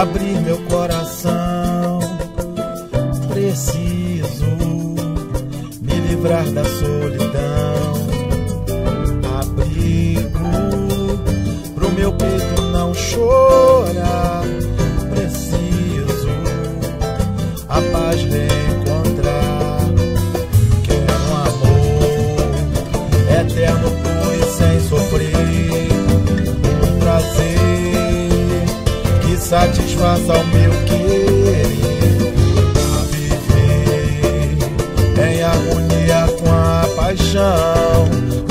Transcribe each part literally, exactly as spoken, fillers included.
abrir meu coração. Preciso me livrar da solidão. Abrigo pro meu peito não chorar. Preciso a paz reencontrar. Quero um amor eterno, puro e sem sofrer. Um prazer que satisfaça o meu querer. Em harmonia com a paixão,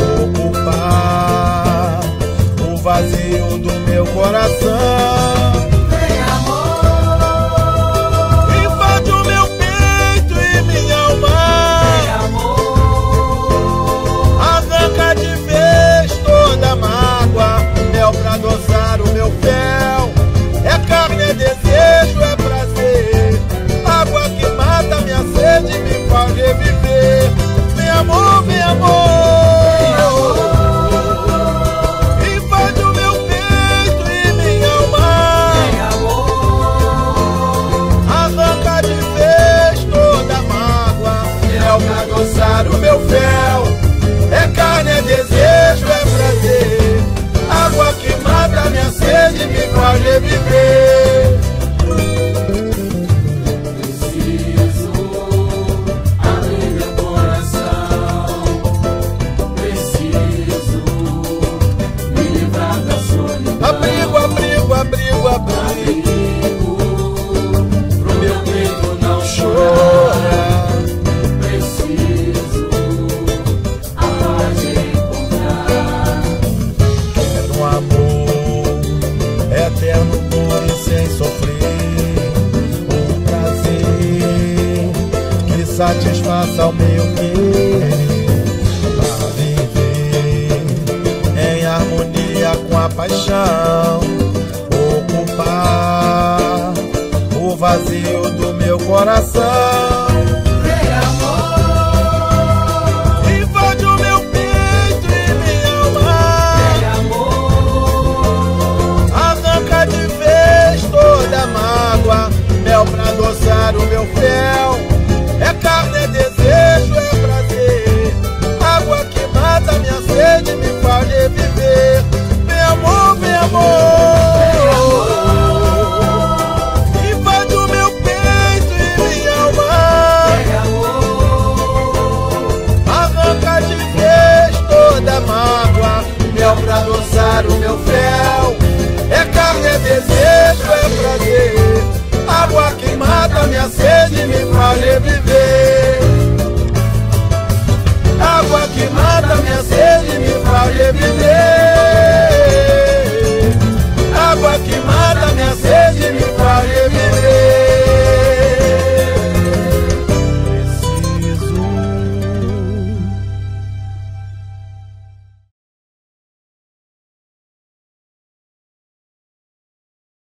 ocupar o vazio do meu coração. Vem, amor, invade o meu peito e minha alma. vem, amor, Arranca de vez toda a mágoa, mel pra adoçar o meu fel. É carne, é desejo, é prazer, água que mata minha sede, me faz reviver. Vem, amor, vem, amor, invade o meu peito e minha alma. vem, amor, Arranca de vez toda a mágoa, mel pra adoçar o meu fel. É carne, é desejo, é prazer, água que mata minha sede, me faz reviver. preciso abrir meu coração, preciso me livrar da solidão. Abrigo, abrigo, abrigo, abrigo, Abrigo pro meu peito não chorar. chora. Preciso a paz encontrar. Quero um amor eterno, puro e sem sofrer. Um prazer que satisfaça o meu querer. Pra viver em harmonia com a paixão, ocupar o vazio do meu coração. Vem, amor, Invade o meu peito e minha alma. vem, amor, Arranca de vez toda a mágoa, mel pra adoçar o meu fel. É carne, é desejo, é prazer, água que mata minha sede, me faz reviver. Vem, amor, vem, amor, invade o meu peito e minha alma. vem, amor, Arranca de vez toda a mágoa, mel pra adoçar o meu fel. É carne, é desejo, é prazer, água que mata minha sede, me faz reviver.